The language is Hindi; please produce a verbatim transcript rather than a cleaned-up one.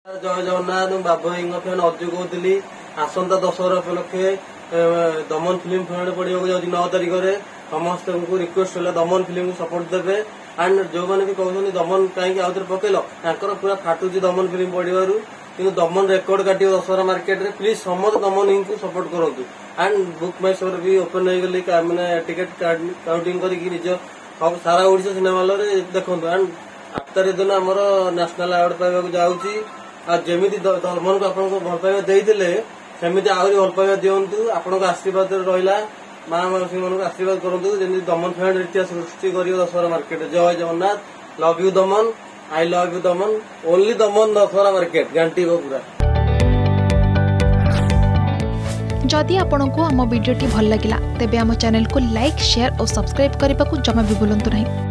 जय जगन्नाथ बाबू भाई फैन अजु कहती आसंता दशहरा उपलक्षे दमन फिल्म फेयर पड़ा जाऊँगी नौ तारिख में समस्त को रिक्वेस्ट है दमन फिल्म को सपोर्ट देवे एंड जो मैंने भी कहते दमन कहीं आउे पकेल पूरा फाटुची दमन फिल्म पड़ू कि दमन रेकर्ड काट दशहरा मार्केट में प्लीज समस्त दमन हिंग को सपोर्ट करूँ एंड बुक माई शो भी ओपन हो गली मैंने टिकेट काउंटिंग कर सारा ओडिशा सिनेमा हल देखो एंड आठ तारीख दिन आम नेशनल अवार्ड पाइबा जाऊँगी जमी दमन को आप भल पाइबा देते सेमती आहरी भल पाइबा दिंतु आपण आशीर्वाद रहा माँ मानसी मान आशीर्वाद करूँ जमी दमन फैन इतिहास सृष्टि कर दशहरा मार्केट। जय Jagannath love you Daman I love you Daman only Daman Dussehra market गांटी पूरा। जदि आपंक आम भिडी भल लगा तेब आम चैनल को लाइक शेयर और सब्सक्राइब करने को जमा भी भूलु नहीं।